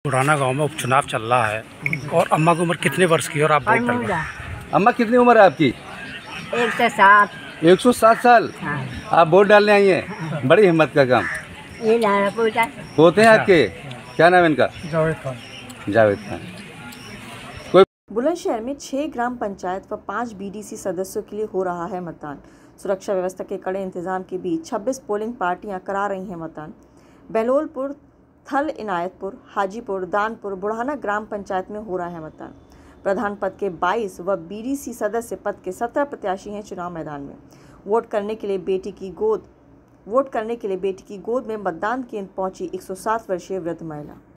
पुराना गांव में उपचुनाव चल रहा है और अम्मा की उम्र कितने वर्ष की है और आप वोट डाल रहे हैं? अम्मा कितनी उम्र है आपकी? 107। 107 साल। हाँ। आप वोट डालने आई हैं, बड़ी हिम्मत का काम। ये लाना पूछा होते हैं आपके, क्या नाम है इनका? जावेद खान। जावेद खान। बुलंदशहर में 6 ग्राम पंचायत व 5 बीडीसी सदस्यों के लिए हो रहा है मतदान। सुरक्षा व्यवस्था के कड़े इंतजाम के बीच 26 पोलिंग पार्टियां करा रही हैं मतदान। बहलोलपुर, थल इनायतपुर, हाजीपुर, दानपुर, बुढ़ाना ग्राम पंचायत में हो रहा है मतदान। प्रधान पद के 22 व बीडीसी सदस्य पद के 17 प्रत्याशी हैं चुनाव मैदान में। वोट करने के लिए बेटी की गोद में मतदान केंद्र पहुंची 107 वर्षीय वृद्ध महिला।